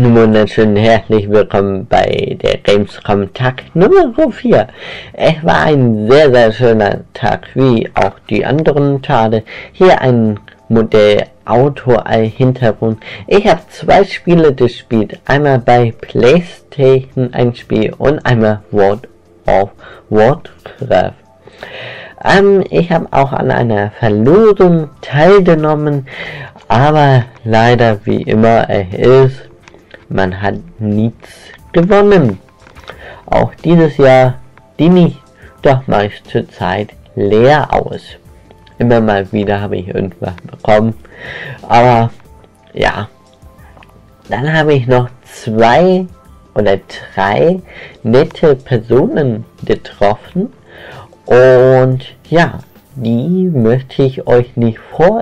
Einen wunderschönen herzlich willkommen bei der Gamescom Tag Nummer 4. Es war ein sehr, sehr schöner Tag, wie auch die anderen Tage. Hier ein Modellauto als Hintergrund. Ich habe 2 Spiele gespielt. Einmal bei PlayStation ein Spiel und einmal World of Warcraft. Ich habe auch an einer Verlosung teilgenommen, aber leider wie immer es ist, man hat nichts gewonnen. Auch dieses Jahr ging ich doch meiste Zeit leer aus. Immer mal wieder habe ich irgendwas bekommen, aber ja. Dann habe ich noch 2 oder 3 nette Personen getroffen und ja, die möchte ich euch nicht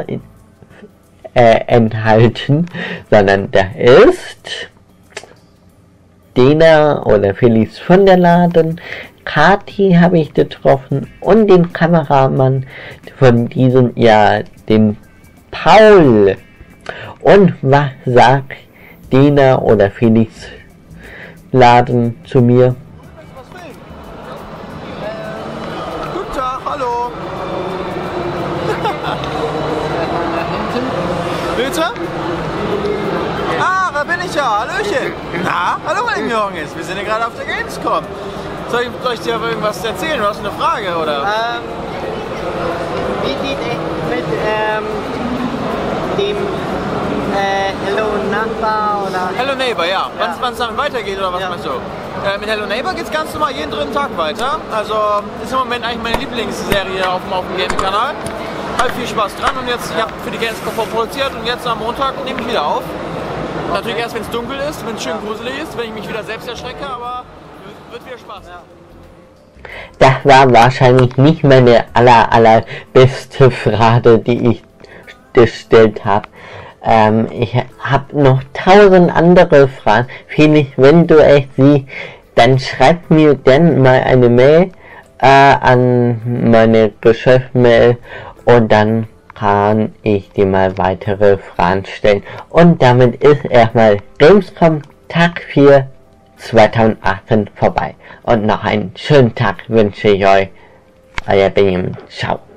enthalten, sondern da ist Dena oder Felix von der Laden, Kati habe ich getroffen und den Kameramann von diesem Jahr, den Paul. Und was sagt Dena oder Felix Laden zu mir? Guten Tag, hallo. Bitte? Ah, da bin ich ja. Hallöchen. Na, hallo meine Jungs. Wir sind ja gerade auf der Gamescom. Soll ich dir irgendwas erzählen? Du hast eine Frage, oder? Wie sieht es mit dem Hello Nachbar oder... Hello Neighbor, ja. Wann es dann weitergeht, oder was meinst du? Mit Hello Neighbor geht es ganz normal jeden dritten Tag weiter. Also ist im Moment eigentlich meine Lieblingsserie auf dem Gaming-Kanal. Halt viel Spaß dran und jetzt, ich habe für die Gamescom produziert und jetzt am Montag nehme ich wieder auf. Okay. Natürlich erst, wenn es dunkel ist, wenn es schön gruselig ist, wenn ich mich wieder selbst erschrecke, aber wird wieder Spaß. Ja. Das war wahrscheinlich nicht meine allerbeste Frage, die ich gestellt habe. Ich habe noch 1000 andere Fragen. Felix, wenn du es siehst, dann schreib mir dann mal eine Mail an meine Geschäftsmail und dann kann ich dir mal weitere Fragen stellen. Und damit ist erstmal Gamescom Tag 4 2018 vorbei. Und noch einen schönen Tag wünsche ich euch. Euer Benjamin. Ciao.